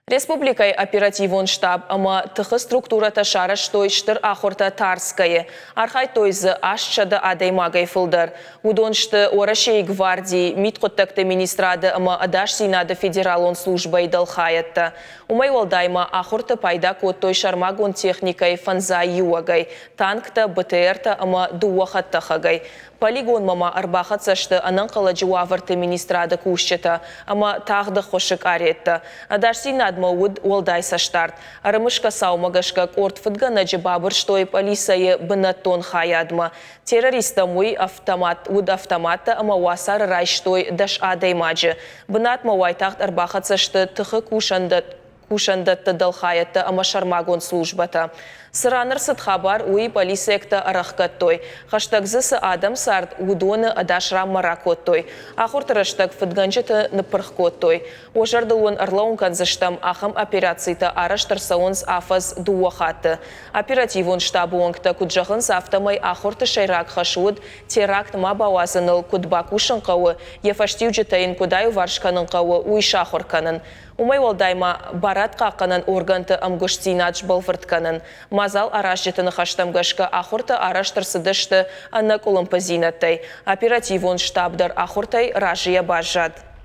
Республикай оперативон штаб ама тыхы структурата шараш той штыр ахорта тарскае. Архай тойзы ашчады адаймагай фылдар. Удоншты орашей гвардии митқоттакты министрады ама адаш синады федералон службай дылхаятты. Умай олдайма ахорта пайда код той шармагон техникай фанза юагай. Танкта БТРта ама дуахаттахагай. Полигон мама арбахат сашты анан каладжуаварты министрады кушчыта, ама тағды хошык аретті. Адарси надмауд олдай саштарт. Арымышка саумагашка корт фыдгана джибабыр штой полисайы бынаттон хаядма. Террориста мой автоматта ама васар райштой даш адаймаджы. Бынатма вайтахт арбахат сашты тыхы кушандатты дылхаятты ама шармагон службата. Сыраныр сыт хабар уи полисиякта арахкаттой. Хаштагзысы адам сарт удоны адашра маракоттой. Ахуртырыштаг фыдганчыты ныпырхкоттой. Ожардылуын арлаун канзыштам ахам операцийта араштырсауынс афаз дуахаты. Оперативун штабуыңкта куджахын сафтамай ахурты шайрак хашуд теракт мабауазыныл кудбакушын қауы ефаштив жытайын кудаю варшканын қауы уишахорканын. Умай олдайма барат қаққанын органты амгуштинадж болфыртканын. Мазал араш жетіні хаштамгашка ахурты араштырсыдышты анна колымпазинаттай. Оперативон штабдар ахуртай ражия бажад.